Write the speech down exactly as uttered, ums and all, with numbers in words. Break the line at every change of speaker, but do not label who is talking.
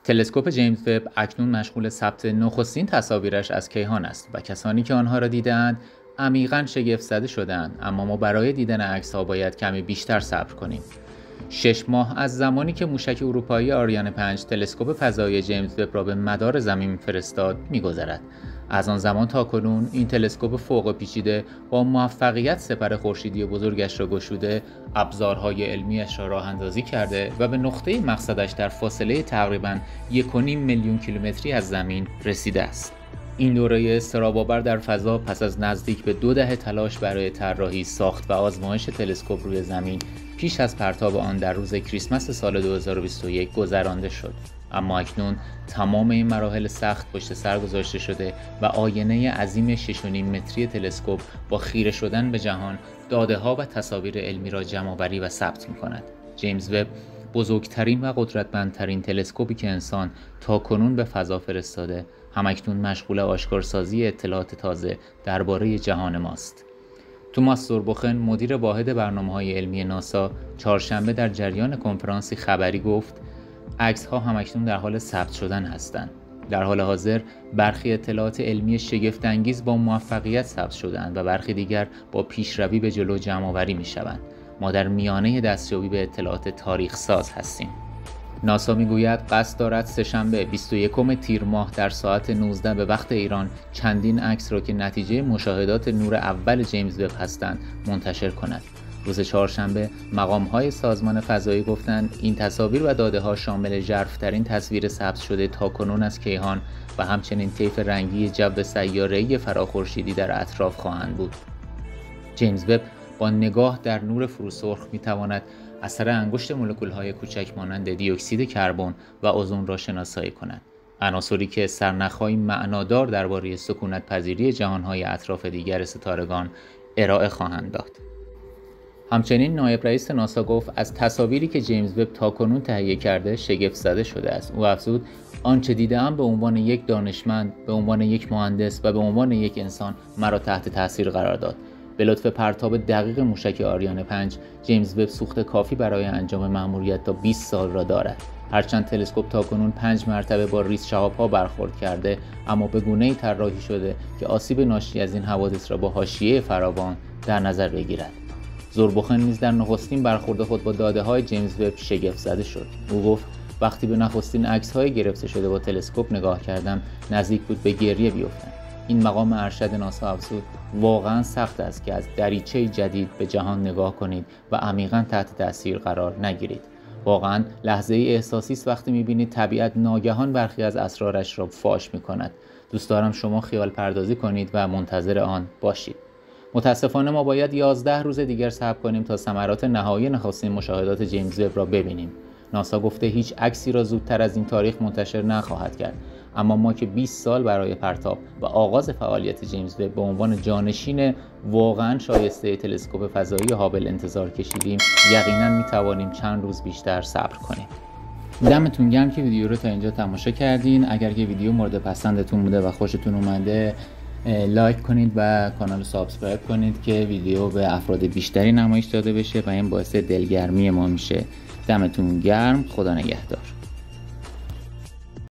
تلسکوپ جیمز وب اکنون مشغول ثبت نخستین تصاویرش از کیهان است و کسانی که آنها را دیدند عمیقاً شگفت زده شدند، اما ما برای دیدن عکس‌ها باید کمی بیشتر صبر کنیم. شش ماه از زمانی که موشک اروپایی آریان پنج تلسکوپ فضایی جیمز وب را به مدار زمین فرستاد می‌گذرد. از آن زمان تا کنون این تلسکوپ فوق پیچیده با موفقیت سپر خورشیدی بزرگش را گشوده، ابزارهای علمیش را راه اندازی کرده و به نقطه مقصدش در فاصله تقریباً یک و نیم میلیون کیلومتری از زمین رسیده است. این دوره اضطراب‌آور در فضا پس از نزدیک به دو دهه تلاش برای طراحی، ساخت و آزمایش تلسکوپ روی زمین پیش از پرتاب آن در روز کریسمس سال دو هزار و بیست و یک گذرانده شد. اما اکنون تمام این مراحل سخت پشت سر گذاشته شده و آینه عظیم شش و نیم متری تلسکوپ با خیره شدن به جهان داده‌ها و تصاویر علمی را جمع‌آوری و ثبت می‌کند. جیمز وب بزرگترین و قدرتمندترین تلسکوپی که انسان تا کنون به فضا فرستاده، همکنون مشغول آشکارسازی اطلاعات تازه درباره جهان ماست. توماس زوربخن، مدیر واحد برنامه‌های علمی ناسا، چهارشنبه در جریان کنفرانسی خبری گفت: عکس‌ها همکنون در حال ثبت شدن هستند. در حال حاضر برخی اطلاعات علمی شگفت‌انگیز با موفقیت ثبت شده‌اند و برخی دیگر با پیشروی به جلو جمع‌آوری می‌شوند. ما در میانه دستیابی به اطلاعات تاریخ ساز هستیم. ناسا میگوید قصد دارد سه‌شنبه بیست و یکم تیر ماه در ساعت نوزده به وقت ایران چندین عکس را که نتیجه مشاهدات نور اول جیمز وب هستند منتشر کند. روز چهارشنبه مقام‌های سازمان فضایی گفتند این تصاویر و داده‌ها شامل ژرف‌ترین تصویر ثبت شده تاکنون از کیهان و همچنین طیف رنگی جو سیاره‌ای فراخورشیدی در اطراف خواهند بود. جیمز وب با نگاه در نور فروسرخ می‌تواند اثر انگشت مولکول‌های کوچک مانند دی اکسید کربن و اوزون را شناسایی کند. عناصری که سرنخ‌های معنادار درباره سکونت پذیری جهان‌های اطراف دیگر ستارگان ارائه خواهند داد. همچنین نایب رئیس ناسا گفت از تصاویری که جیمز وب تاکنون تهیه کرده شگفت زده شده است. او افزود: آنچه دیده‌ام به عنوان یک دانشمند، به عنوان یک مهندس و به عنوان یک انسان مرا تحت تاثیر قرار داد. به لطف پرتاب دقیق موشک آریان پنج، جیمز وب سوخت کافی برای انجام مأموریت تا بیست سال را دارد. هرچند تلسکوپ تاکنون پنج مرتبه با ریز شهاب‌ها برخورد کرده، اما به گونه‌ای طراحی شده که آسیب ناشی از این حوادث را با حاشیه فراوان در نظر بگیرد. زوربخن نیز در نخستین برخورد خود با داده‌های جیمز وب شگفت زده شد. او گفت: وقتی به نخستین عکس‌های گرفته شده با تلسکوپ نگاه کردم، نزدیک بود به گریه بیفتم. این مقام ارشد ناسا افزود: واقعا سخت است که از دریچه جدید به جهان نگاه کنید و عمیقاً تحت تاثیر قرار نگیرید. واقعا لحظه ای احساسی است وقتی می‌بینید طبیعت ناگهان برخی از اسرارش را فاش می‌کند. دوست دارم شما خیال پردازی کنید و منتظر آن باشید. متاسفانه ما باید یازده روز دیگر صبر کنیم تا ثمرات نهایی نخستین مشاهدات جیمز وب را ببینیم. ناسا گفته هیچ عکسی را زودتر از این تاریخ منتشر نخواهد کرد. اما ما که بیست سال برای پرتاب و آغاز فعالیت جیمز وب به عنوان جانشین واقعاً شایسته تلسکوپ فضایی هابل انتظار کشیدیم، یقیناً می‌توانیم چند روز بیشتر صبر کنیم. دمتون گرم که ویدیو رو تا اینجا تماشا کردین. اگر که ویدیو مورد پسندتون بوده و خوشتون اومده، لایک کنید و کانال رو سابسکرایب کنید که ویدیو به افراد بیشتری نمایش داده بشه و این باعث دلگرمی ما میشه. دمتون گرم. خدا نگهدار.